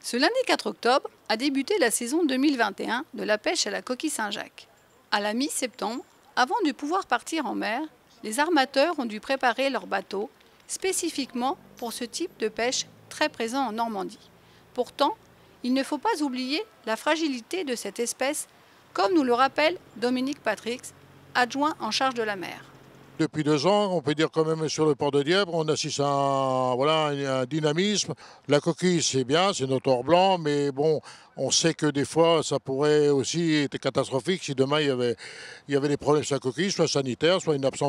Ce lundi 4 octobre a débuté la saison 2021 de la pêche à la coquille Saint-Jacques. À la mi-septembre, avant de pouvoir partir en mer, les armateurs ont dû préparer leurs bateaux spécifiquement pour ce type de pêche très présent en Normandie. Pourtant, il ne faut pas oublier la fragilité de cette espèce, comme nous le rappelle Dominique Patrix, adjoint en charge de la mer. Depuis 2 ans, on peut dire quand même sur le port de Dieppe, on assiste à un dynamisme. La coquille, c'est bien, c'est notre or blanc, mais bon, on sait que des fois, ça pourrait aussi être catastrophique si demain il y avait des problèmes sur la coquille, soit sanitaires, soit une absence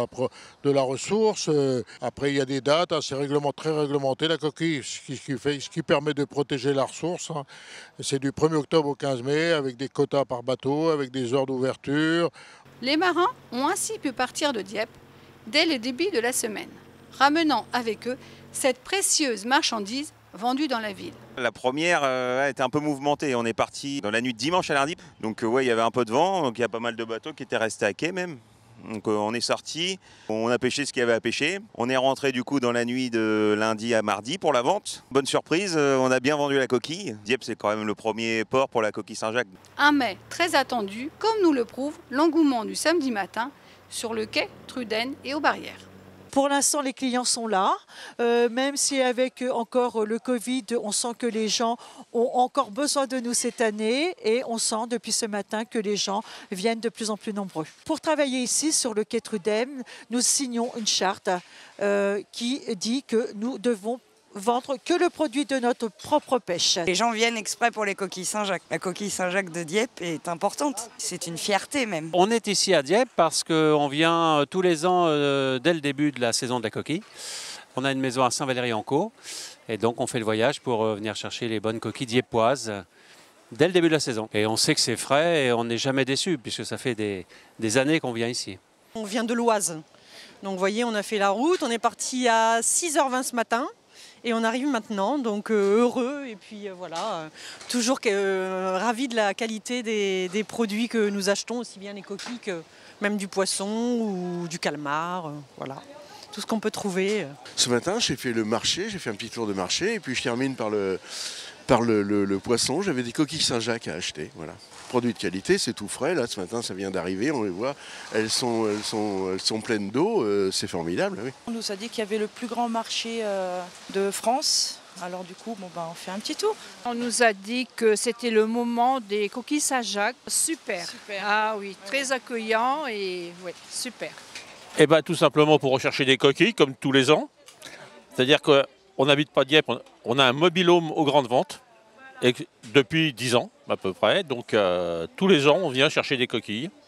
de la ressource. Après, il y a des dates, hein, c'est très réglementé la coquille, ce qui permet de protéger la ressource. Hein. C'est du 1er octobre au 15 mai, avec des quotas par bateau, avec des heures d'ouverture. Les marins ont ainsi pu partir de Dieppe dès le début de la semaine, ramenant avec eux cette précieuse marchandise vendue dans la ville. La première était un peu mouvementée. On est parti dans la nuit de dimanche à lundi. Donc il y avait un peu de vent, donc il y a pas mal de bateaux qui étaient restés à quai même. Donc on est sorti, on a pêché ce qu'il y avait à pêcher. On est rentré du coup dans la nuit de lundi à mardi pour la vente. Bonne surprise, on a bien vendu la coquille. Dieppe, c'est quand même le premier port pour la coquille Saint-Jacques. Un mets très attendu, comme nous le prouve l'engouement du samedi matin sur le quai Truden et aux barrières. Pour l'instant, les clients sont là, même si avec encore le Covid, on sent que les gens ont encore besoin de nous cette année et on sent depuis ce matin que les gens viennent de plus en plus nombreux. Pour travailler ici sur le quai Truden, nous signons une charte qui dit que nous devons vendre que le produit de notre propre pêche. Les gens viennent exprès pour les coquilles Saint-Jacques. La coquille Saint-Jacques de Dieppe est importante. C'est une fierté même. On est ici à Dieppe parce qu'on vient tous les ans dès le début de la saison de la coquille. On a une maison à Saint-Valery-en-Caux et donc on fait le voyage pour venir chercher les bonnes coquilles dieppoises dès le début de la saison. Et on sait que c'est frais et on n'est jamais déçu puisque ça fait des années qu'on vient ici. On vient de l'Oise. Donc vous voyez, on a fait la route, on est parti à 6h20 ce matin. Et on arrive maintenant, donc heureux et puis voilà, toujours ravis de la qualité des produits que nous achetons, aussi bien les coquilles que même du poisson ou du calmar, voilà, tout ce qu'on peut trouver. Ce matin, j'ai fait le marché, j'ai fait un petit tour de marché et puis je termine par le poisson. J'avais des coquilles Saint-Jacques à acheter, voilà. Produits de qualité, c'est tout frais. Là, ce matin, ça vient d'arriver, on les voit. Elles sont pleines d'eau, c'est formidable. Oui. On nous a dit qu'il y avait le plus grand marché de France. Alors du coup, on fait un petit tour. On nous a dit que c'était le moment des coquilles Saint-Jacques. Super. Ah oui, très accueillant et oui, super. Eh bien, tout simplement pour rechercher des coquilles, comme tous les ans. C'est-à-dire qu'on n'habite pas Dieppe, on a un mobil-home aux grandes ventes. Et depuis 10 ans à peu près, donc tous les ans on vient chercher des coquilles.